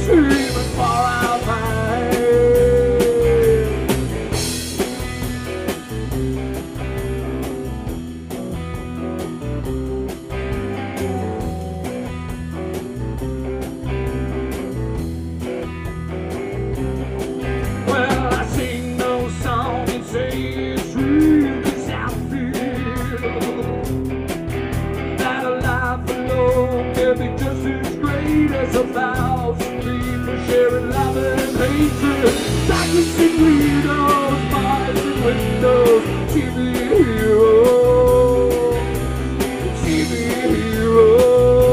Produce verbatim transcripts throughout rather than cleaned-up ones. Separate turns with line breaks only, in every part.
screaming for our pain. Well, I sing no song and say it's real, 'cause I feel that a life alone can be just as great as a thousand people sharing love and hatred. I can see windows, bars and windows, T V heroes, T V heroes.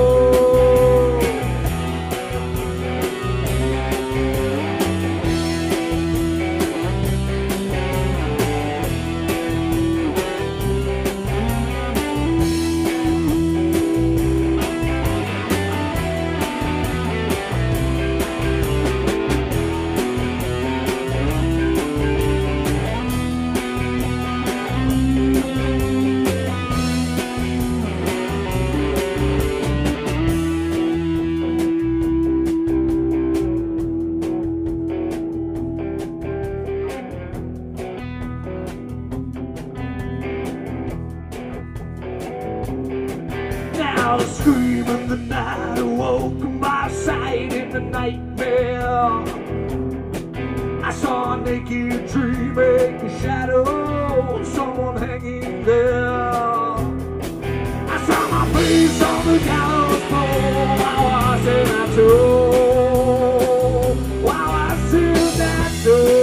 Now the scream of the night awoke my sight in the nightmare. I saw a naked tree make a shadow, someone hanging there. I saw my face on the gallows pole. While I was in that door, while I was in that door.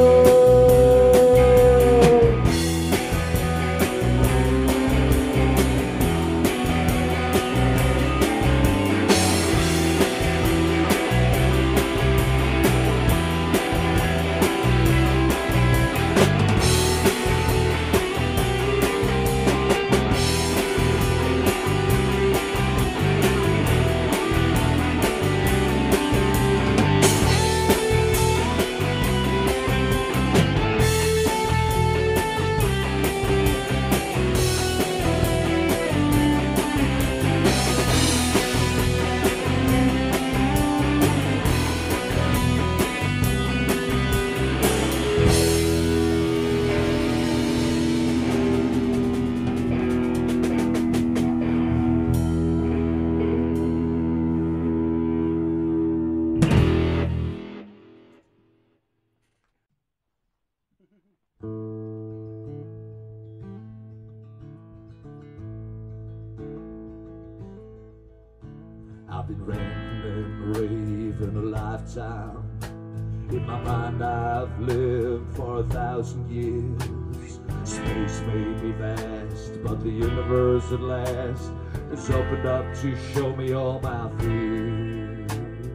I've been ranting and raving a lifetime. In my mind I've lived for a thousand years. Space made me vast, but the universe at last has opened up to show me all my fears.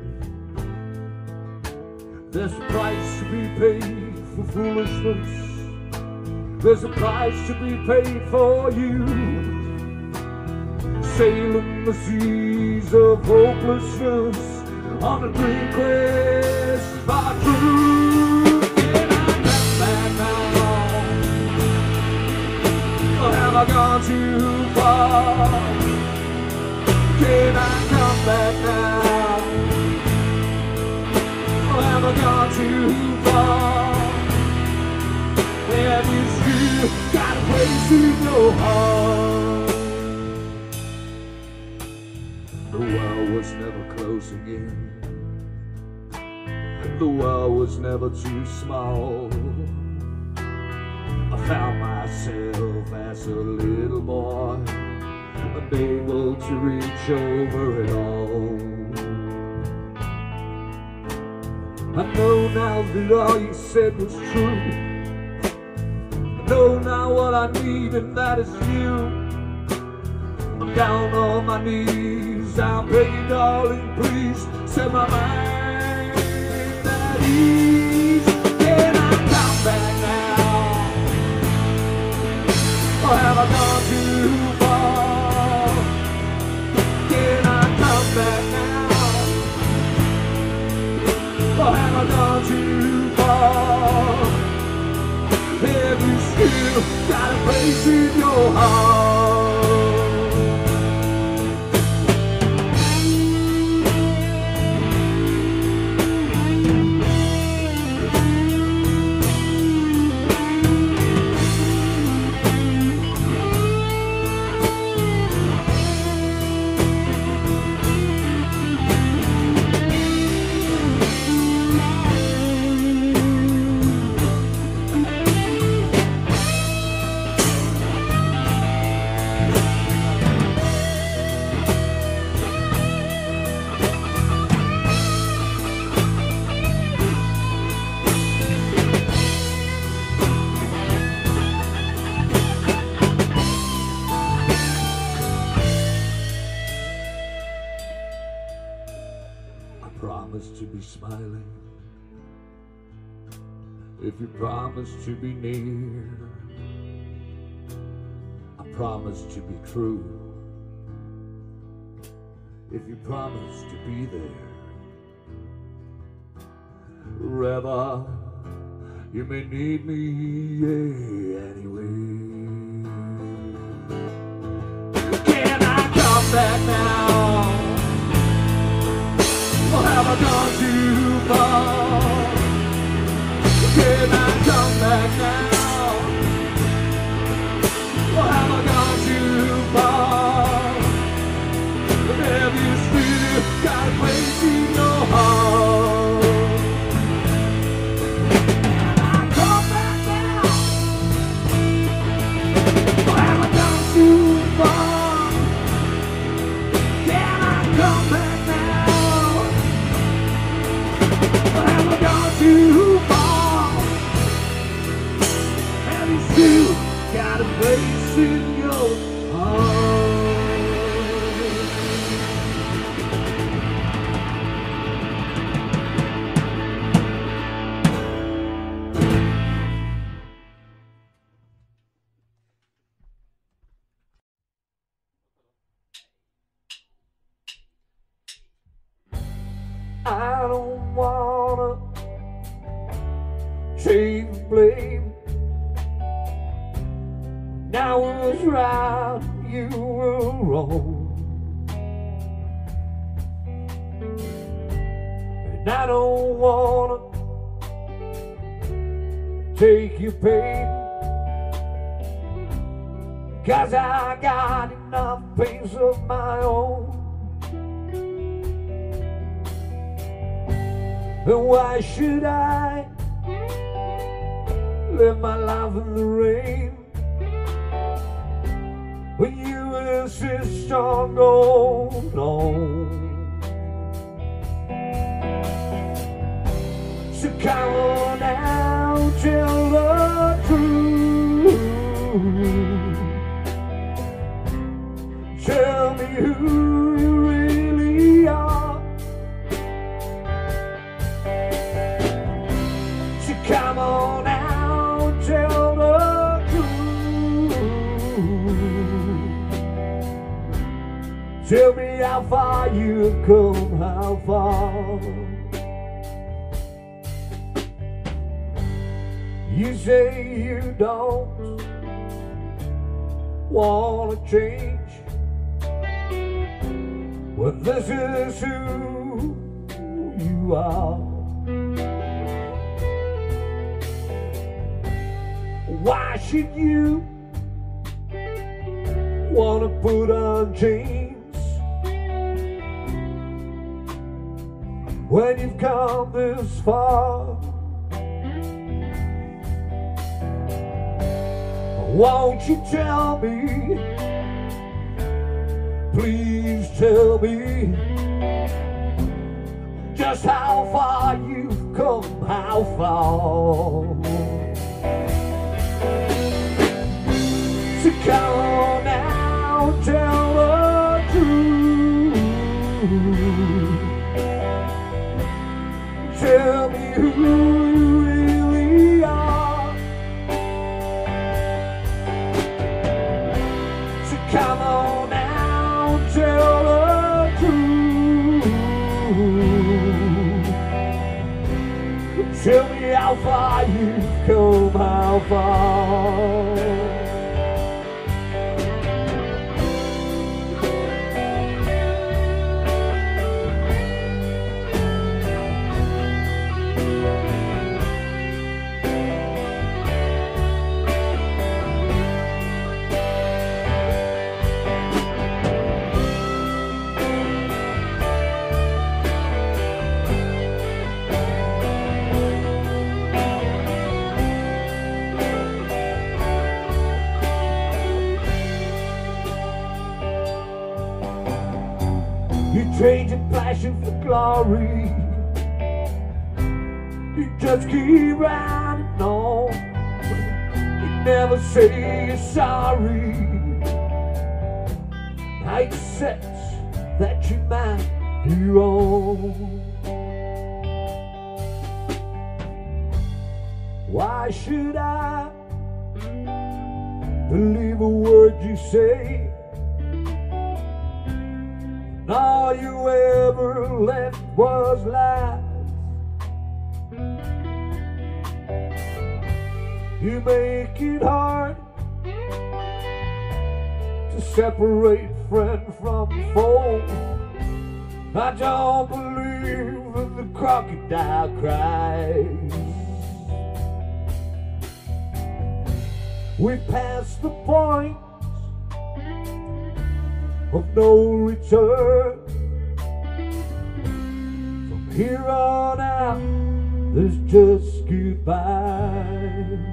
There's a price to be paid for foolishness. There's a price to be paid for you. Sailing the seas of hopelessness on a dream quest for truth. Can I come back now? Or have I gone too far? Can I come back now? Or have I gone too far? Have you still got a place in your heart? The world was never closing in. The world was never too small. I found myself as a little boy, unable to reach over it all. I know now that all you said was true. I know now what I need, and that is you. I'm down on my knees, I'm begging, darling, please set my mind at ease. Can I come back now? Or have I gone too far? Can I come back now? Or have I gone too far? Have you still got a place in your heart? to be smiling, if you promise to be near, I promise to be true. If you promise to be there, rather you may need me, yeah, anyway. Can I come back now? Or have I gone too far? Can I come back now? Or have I gone too far? Have you still got a place in your heart? Can I come back now? Or have I gone too far? Can I come back now? Or have I gone too far? Have you still got a place in your heart? I don't wanna take the blame. When I was right, you were wrong. And I don't wanna take your pain, 'cause I got enough pains of my own. And why should I live my life in the rain when you insist on going on? So come on now, tell the truth. Tell me who you really are. Come on now, tell the truth. Tell me how far you've come, how far. You say you don't wanna change, well, this is who you are. Why should you wanna put on chains when you've come this far? Won't you tell me, please tell me, just how far you've come, how far? So come on now, tell the truth. Tell me who you really are. So come on now, tell the truth. Tell me how far you've come, how far. You trade your passion for glory. You just keep riding on. You never say you're sorry. I accept that you might be wrong. Why should I believe a word you say? And all you ever left was lies. You make it hard to separate friend from foe. I don't believe that the crocodile cries. We've passed the point of no return. From here on out, there's just goodbyes.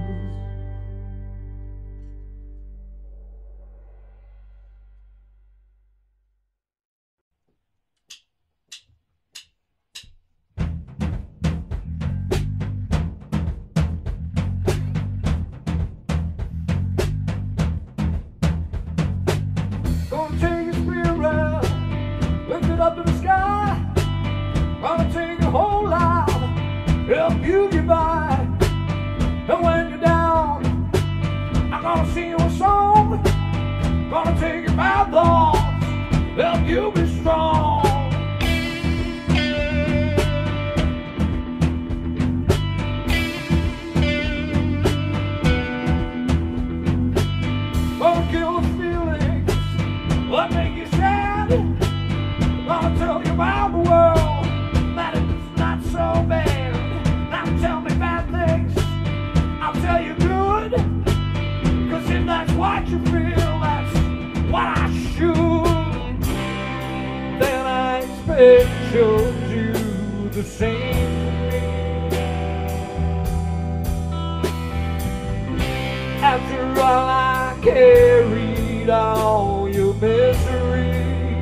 Gonna take your spirit, lift it up to the sky. Gonna take your whole life, help you get by. And when you're down, I'm gonna sing you a song. Gonna take your bad thoughts, help you be strong. Gonna kill the feelings that make you sad. Gonna tell you about the world that it's not so bad. Now tell me bad things, I'll tell you good. Cause if that's what you feel, that's what I should. Then I expect you'll do the same. After all, I carried all your misery,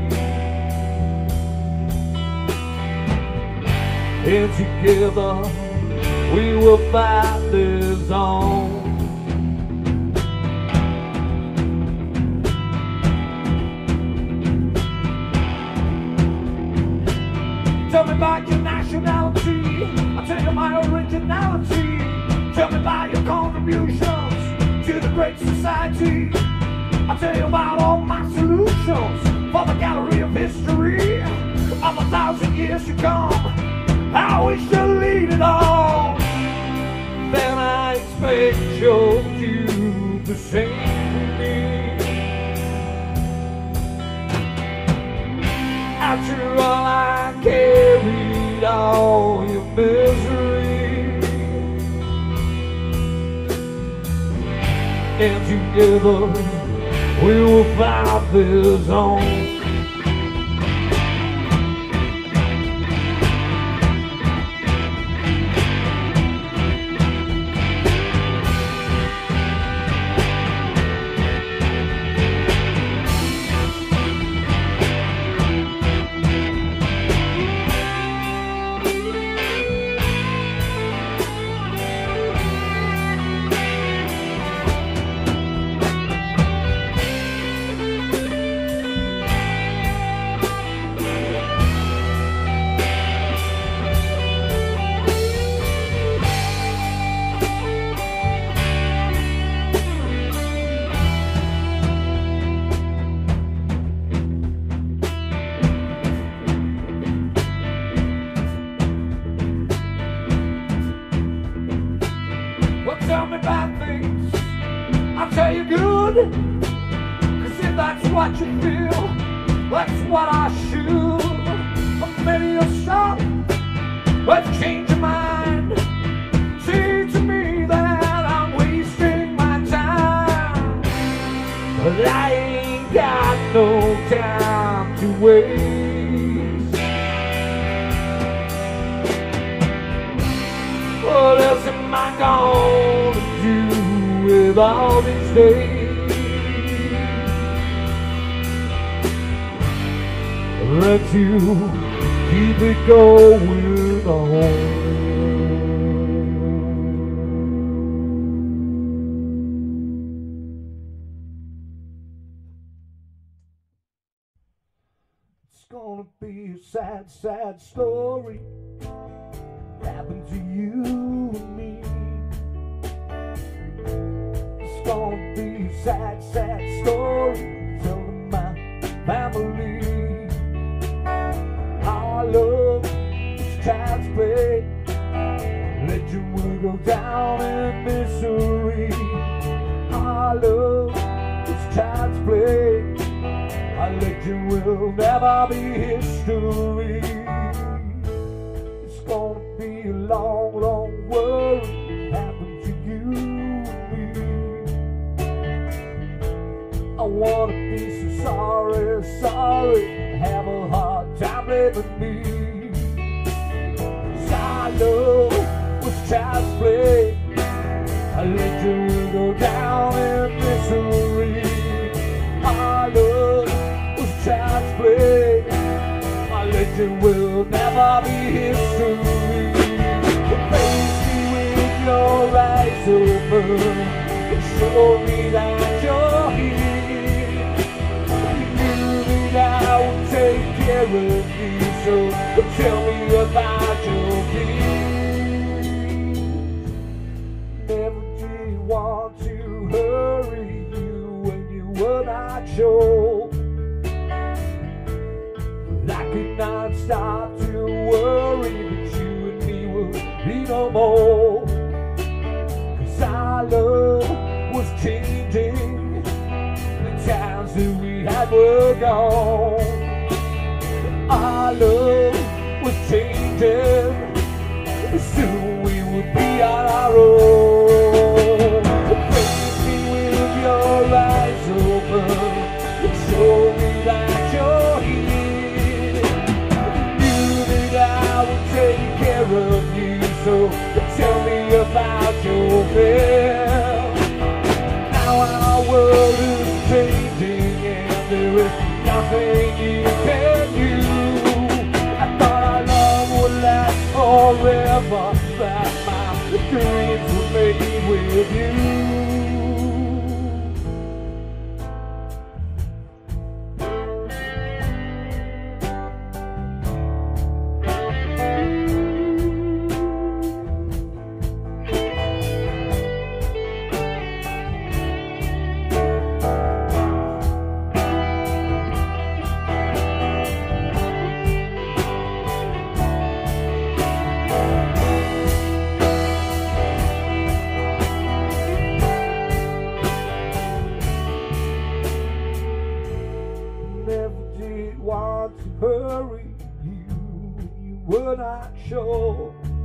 and together we will fight this on. Tell me about your nationality, I'll tell you my originality. Tell me about your contributions to the great society. I'll tell you about all my solutions for the gallery of history of a thousand years to come. How we shall lead it all. Then I expect you'll do the same to me. After all, I carried all your misery, and together we will fight this on. Tell me bad things, I'll tell you good. Cause if that's what you feel, that's what I should. But maybe you'll stop, but change your mind. Say to me that I'm wasting my time, but I ain't got no time to waste. What else am I gonna do with all these days? Let you keep it going on. It's gonna be a sad, sad story. Happened to you and me. sad, sad story tell to my family. Our love is child's play. Legend will go down in misery. Our love is child's play. Our legend will never be history. It's gonna be a long, long worry happened to you and me. I wanna be so sorry, sorry, have a hard time blaming me. 'Cause our love was child's play. Our legend will go down in misery. Our love was child's play. Our legend will never be history. Face me with your eyes open and show me that you're here. You knew that I would take care of you, so tell me about your fears. Never did want to hurry you when you were not sure. I could not stop to worry that you and me would be no more. 'Cause our love was changing, the times that we had were gone. Our love was changing, soon we would be on our own. Face me with your eyes open, show me that you're here. I will take care of you, so tell me about your fear. Now our world is changing and there is nothing you can do. I thought our love would last forever, that my dreams were made with you. Never did want to hurry you when you were not sure.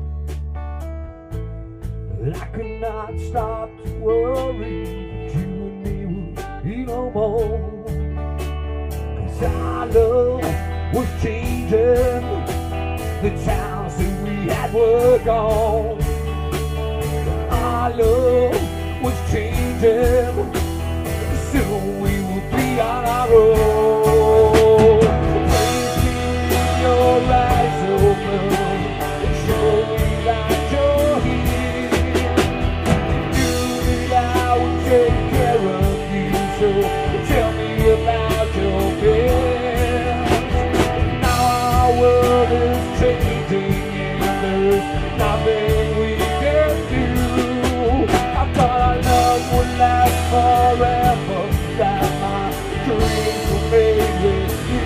But I could not stop to worry that you and me would be no more. 'Cause our love was changing, the times that we had were gone. Our love was changing, soon we would be on our own. Place me with your eyes open, show me that you're here. You knew that I would take care of you, so tell me about your fears. Now our world is changing and there's nothing we can do. I thought our love would last forever, that my dreams were made with you.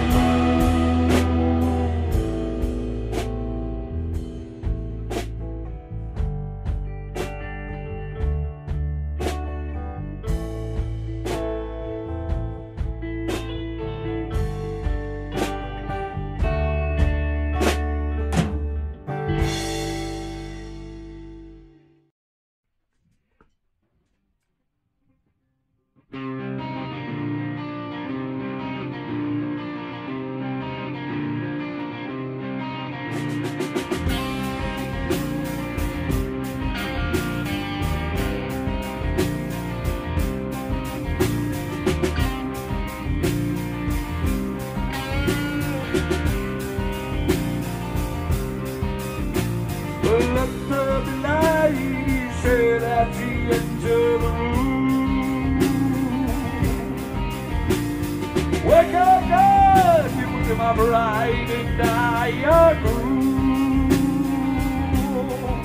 My bride and I agree.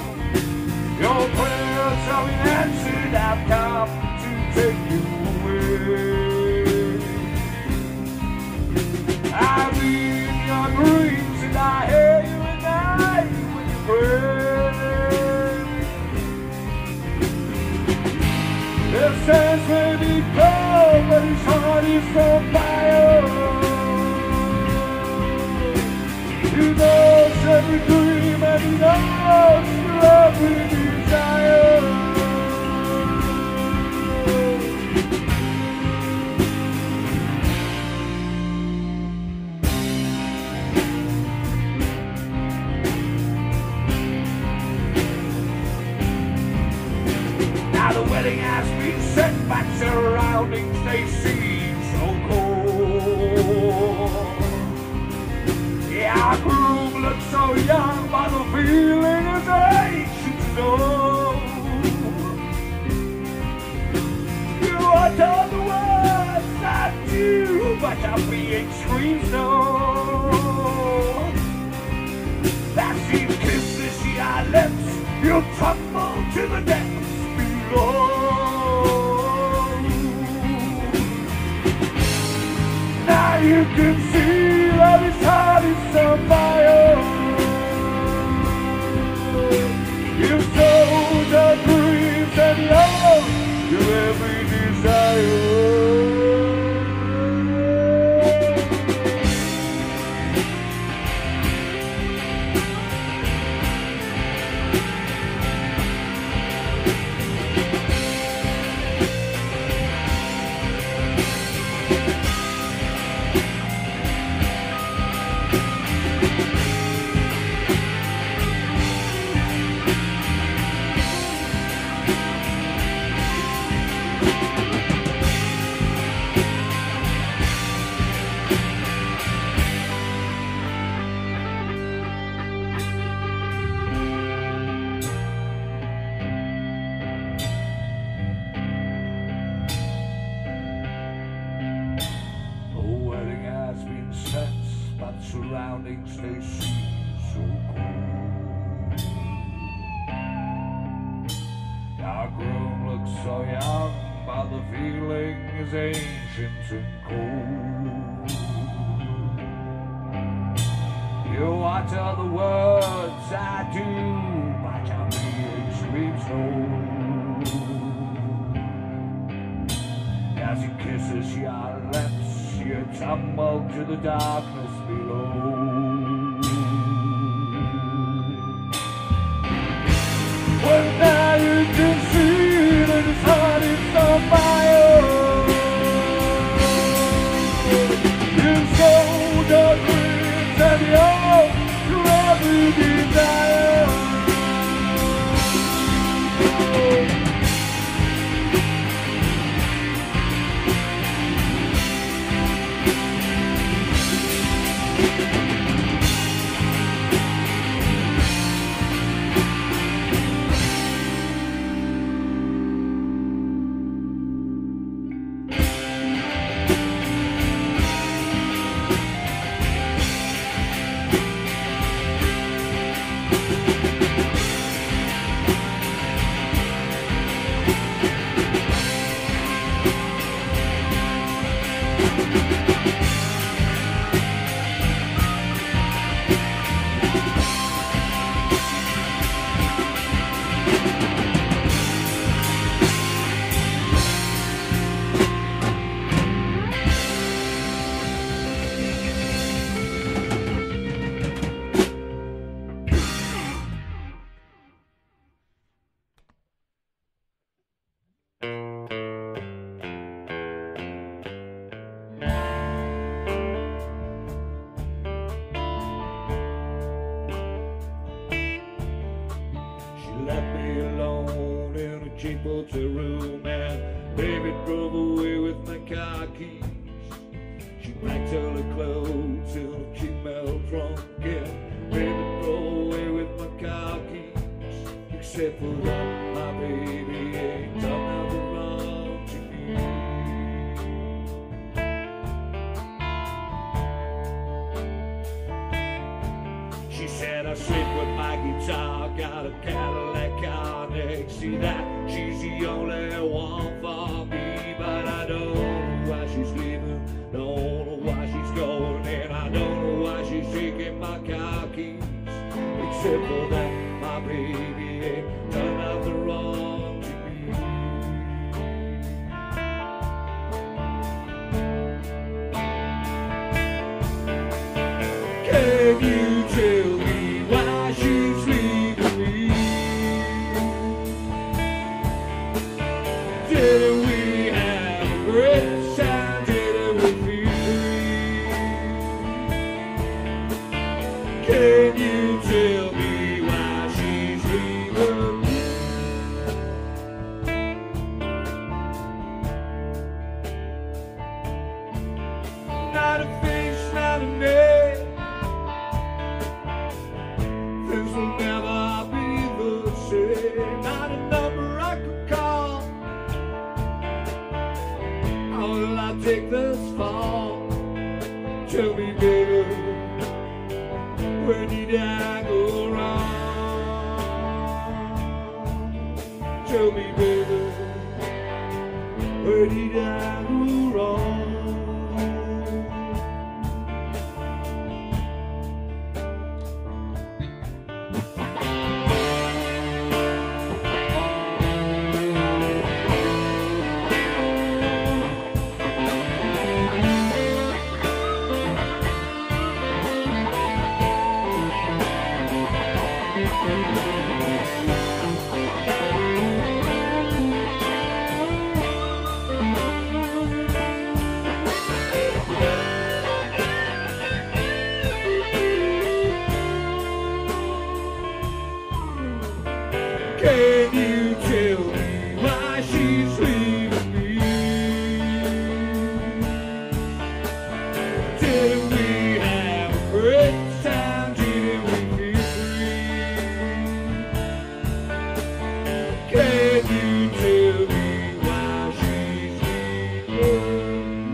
Your prayers have been answered. I've come to take you away. says when he cold, but his heart is on fire. He knows every dream and he knows every desire. Now the wedding has been set, but surroundings they seem so cold. Yeah, our groom looks so young, but the feeling is ancient snow. You utter the words I do, but your being screams no. That she kisses your lips, you tumble to the depths. Now you can see that his heart is on fire. You sold your dreams and yours, your every desire. Surroundings they seem so cold. Our groom looks so young, but the feeling is ancient and cold. You utter the words I do, but your being screams no. As he kisses your lips, you tumble to the darkness below. Well, now you can see that his heart is on fire. You sold your dreams and yours to every desire. Cheap hotel room and baby drove away with my car keys. She packed all her clothes in a female trunk and baby drove away with my car keys. Except for that, my baby ain't done nothing wrong to me. She said I sit with my guitar, got a Cadillac car next to that. She's the only one for me, but I don't know why she's leaving, don't know why she's going, and I don't know why she's taking my car keys. Except for that, my baby ain't done nothing wrong to me. Tell me, baby, where did I go wrong? Can you tell me why she's leaving me? Didn't we have a great time? Didn't we feel free? Can you tell me why she's leaving?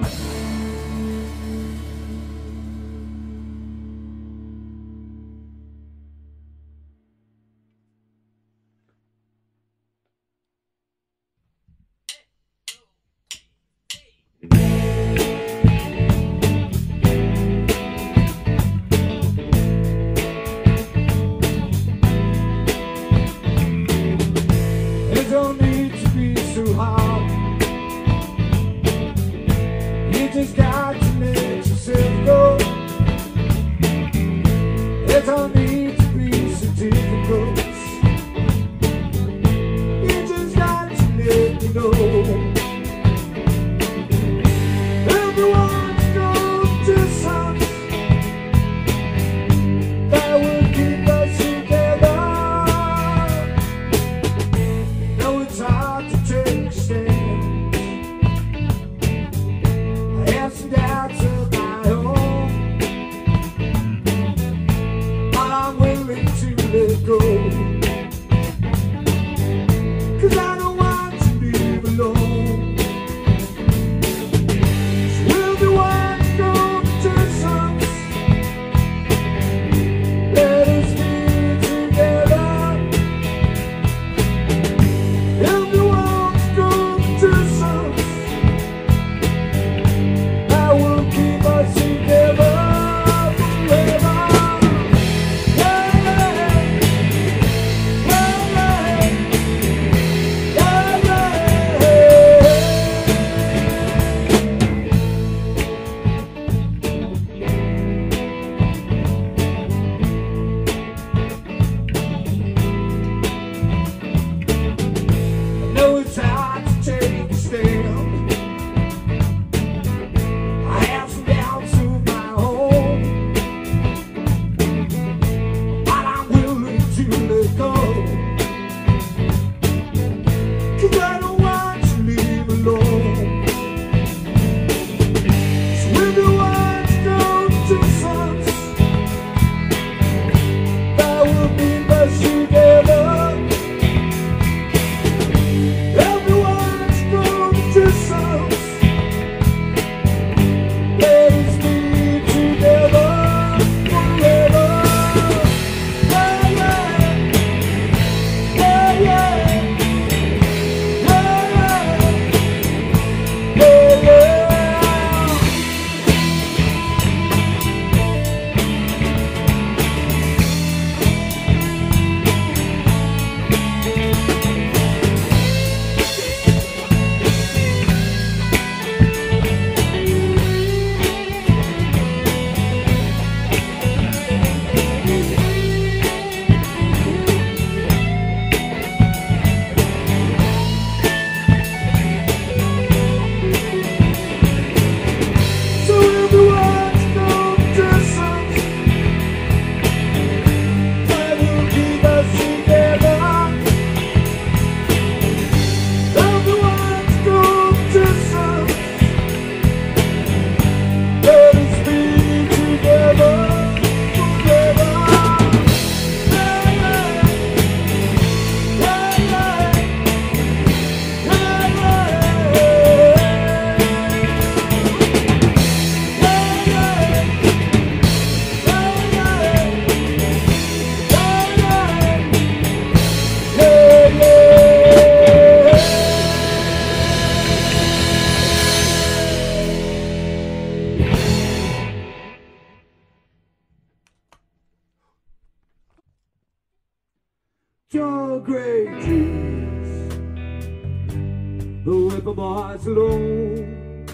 tall gray trees, the whipper boys alone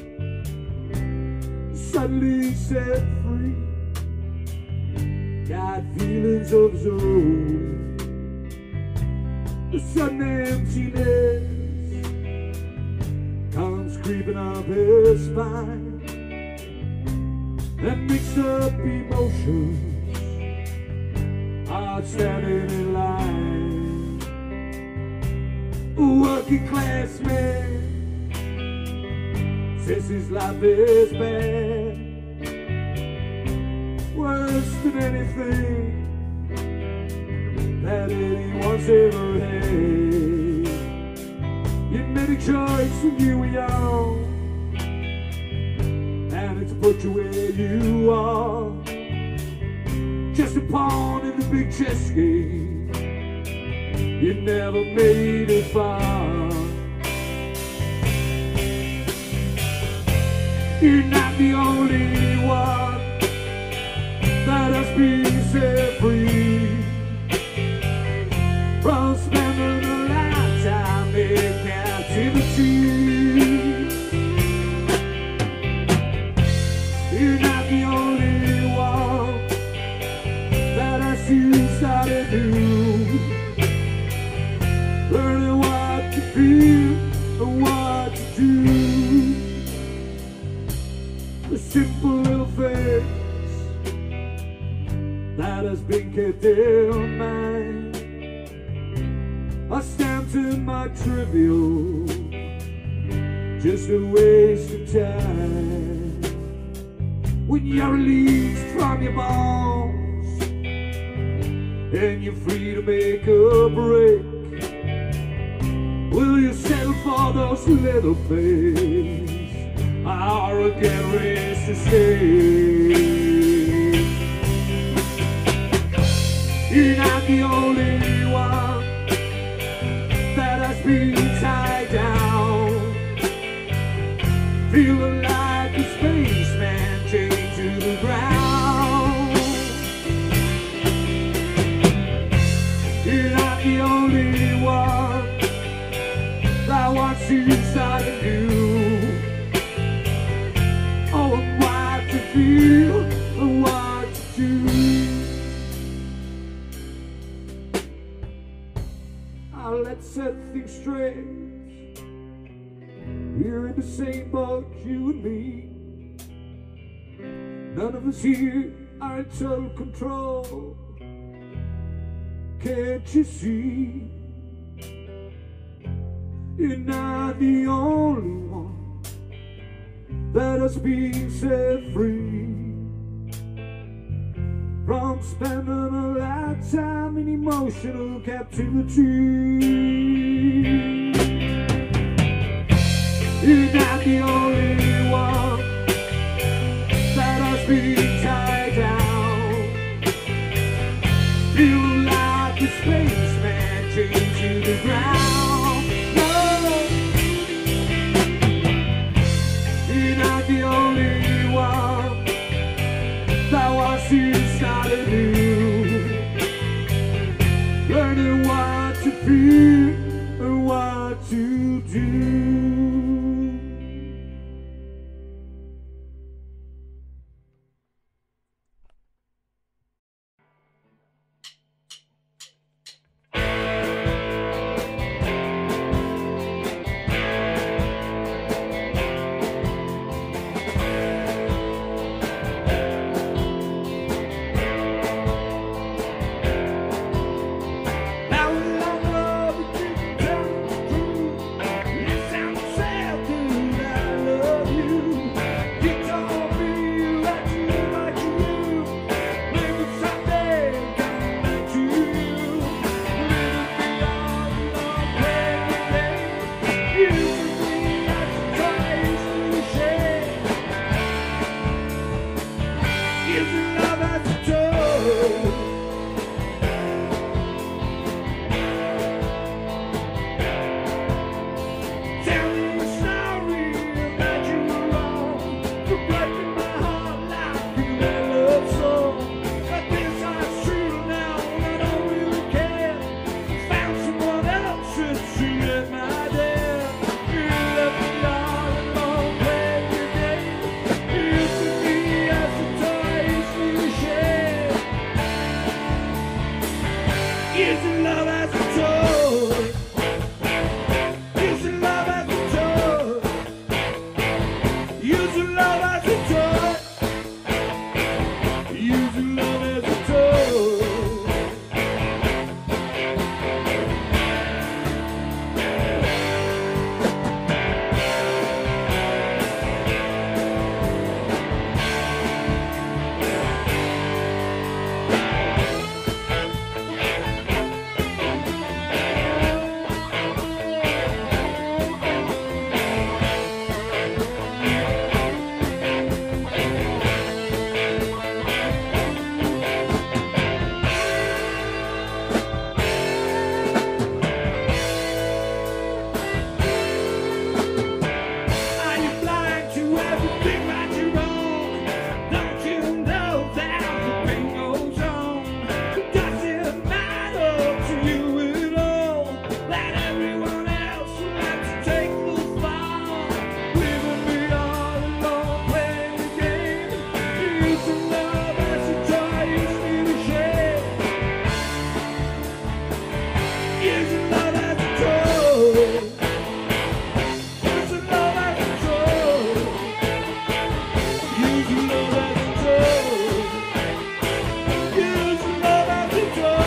suddenly set free, got feelings of his own. The sudden emptiness comes creeping up his spine, and mixed up emotions are standing in line. A working class man says his life is bad, worse than anything that anyone's ever had. You made a choice when you were young, and it's put you where you are, just a pawn in the big chess game. You never made it far. You're not the only one that has been set free from spending a lifetime in captivity. You're not the only one that has decided to learning what to feel and what to do. A simple little face that has been kept in mind, I stamped in my trivial, just a waste of time. When you're released from your bonds and you're free to make a break, will you settle for those little things, or get raised to stay? You're not the only one that has been tied down, feeling like a spaceman chained to the ground. You're not the only one that wants to start anew. Oh, and what to feel and what to do. Now let's set things straight. We're in the same boat, you and me. None of us here are in total control. Can't you see? You're not the only one that has been set free from spending a lifetime in emotional captivity. You're not the only one that has been tied down, feeling like a spaceman chained to the ground. No, you're not the only one that wants to start anew, learning what to feel and what to do. Using love as a tool. Using love as a tool. Using love as a tool. Using love as a tool.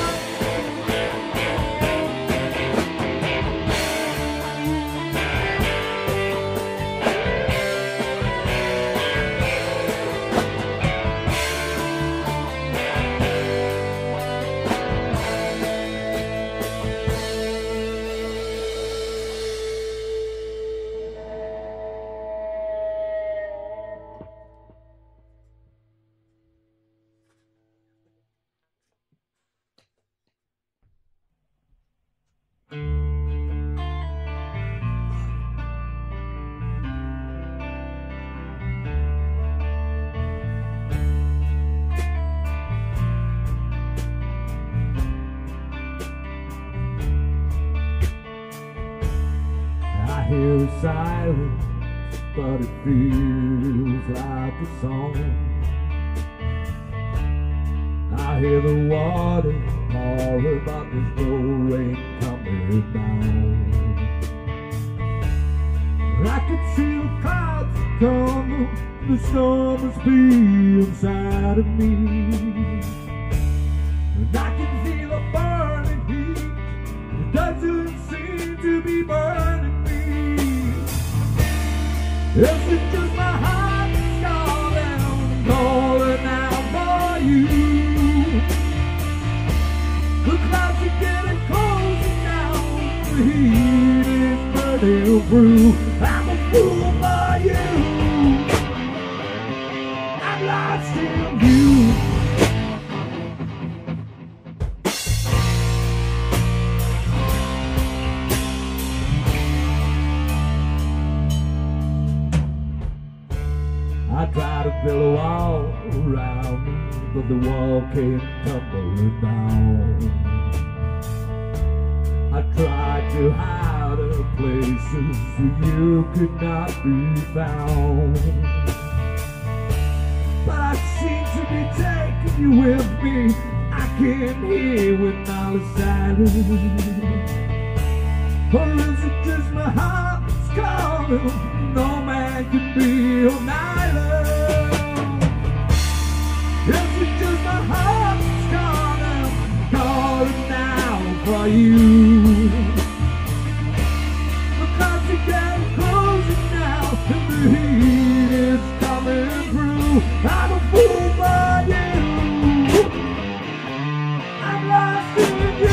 I hear silence, but it feels like a song. I hear the water pouring, but there's no rain coming down. I can see the clouds coming, the storm must be inside of me. And I can feel a burning heat, it doesn't seem to be burning. Is it just my heart that's calling, calling out for you? The clouds are getting closer now, the heat is burning through. I'm a fool for you, I'm lost in you. I try to build a wall around me, but the wall came tumbling down. I tried to hide in places where you could not be found, but I seem to be taking you with me. I can't hear when all is silent. Or is it just my heart that's calling? No man can be on island. Is it just my heart that's calling, calling now for you? The clouds are getting closer now, and the heat is coming through. I'm a fool for you, I'm lost in you.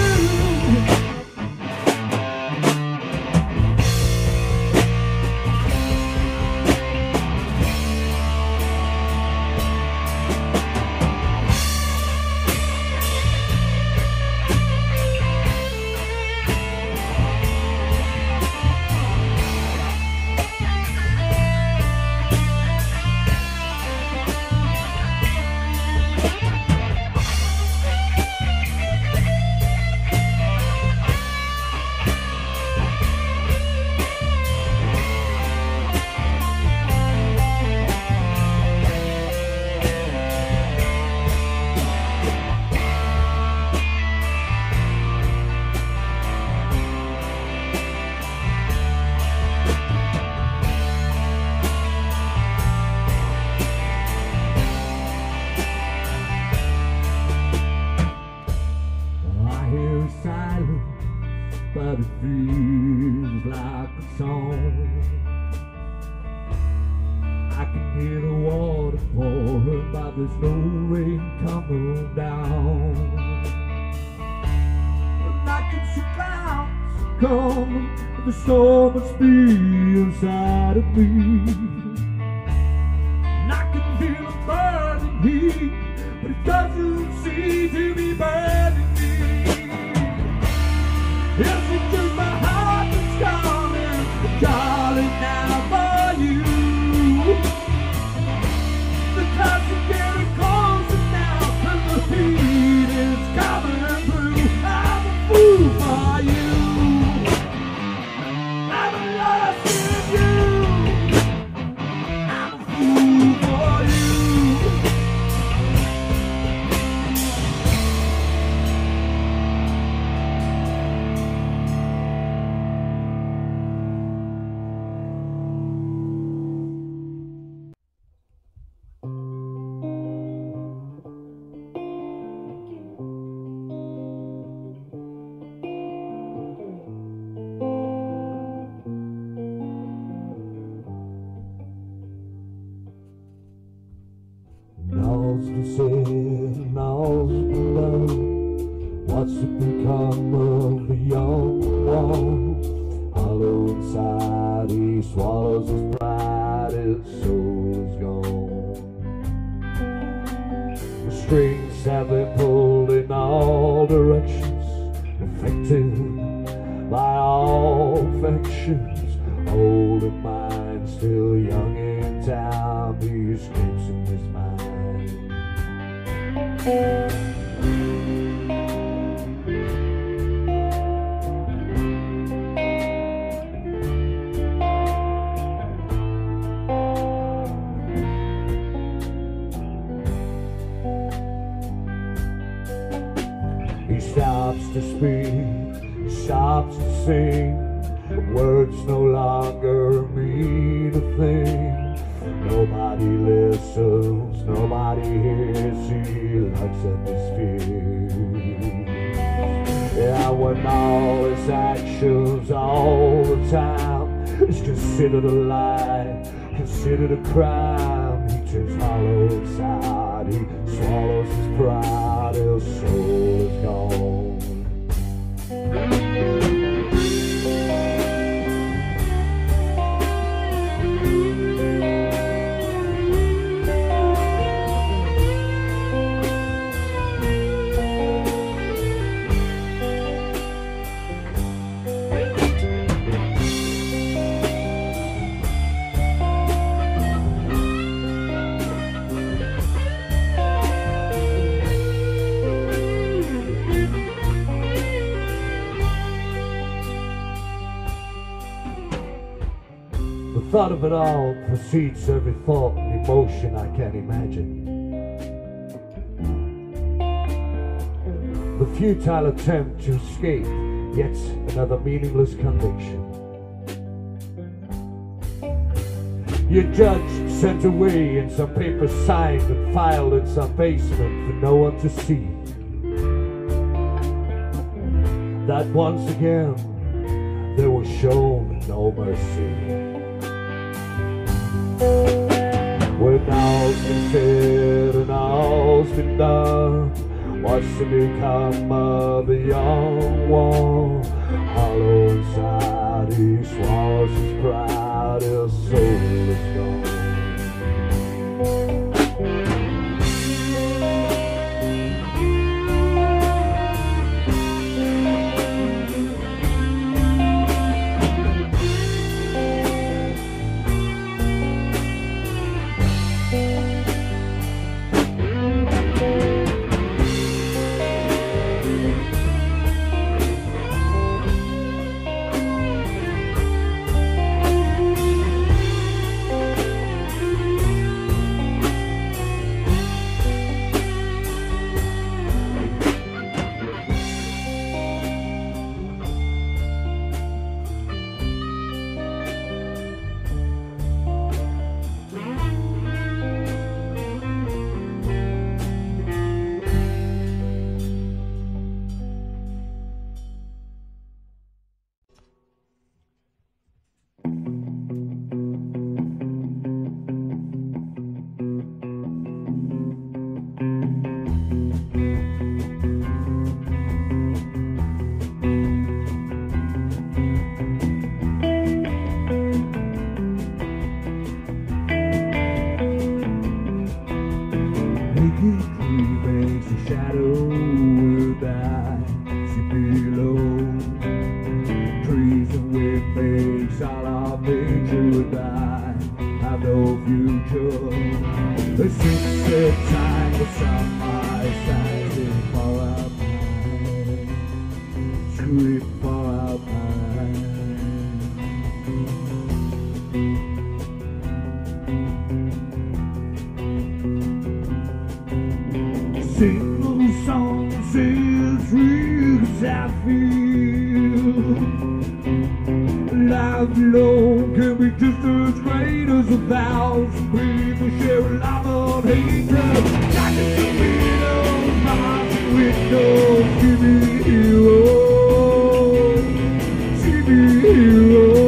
But it feels like a song. I can hear the water pouring, but there's no rain coming down. And I can see clouds coming, but the storm must be inside of me. And I can feel a burning heat, but it doesn't seem to be burning me. Is it just my heart that's calling, calling out for you? The clouds are getting closer now, and the heat is coming through. I'm a fool for you, I'm lost in you. I'm a fool for you, young one. Hollow inside, he swallows his pride, his soul is gone. The strings have been pulled in all directions, affected by all affections. Old in mind, still young in time, he escapes in his mind. He stops to speak, he stops to sing. Words no longer mean a thing. Nobody listens, nobody hears. He looks at his fears. Yeah, when all his actions all the time is considered a lie, considered a crime. He turns hollow inside, he swallows his pride, his soul is gone. The thought of it all precedes every thought and emotion I can imagine. The futile attempt to escape, yet another meaningless conviction. You're judged, sent away, and some papers signed and filed in some basement for no one to see. That once again, there was shown no mercy. When all's been said and all's been done, what's to become of the young one? Hollow inside, he swallows his pride, his soul is gone. Single song says real, 'cause I feel life alone can be just as great as a thousand people sharing love and hatred. Like the tomatoes, my windows, give me a hero, give me a hero.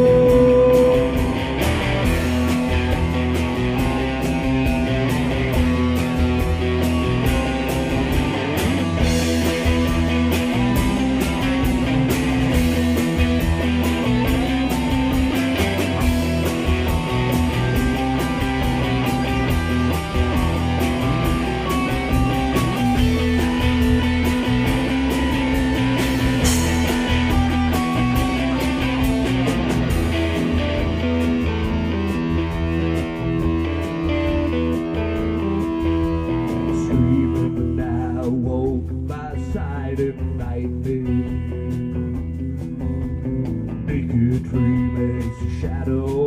shadows.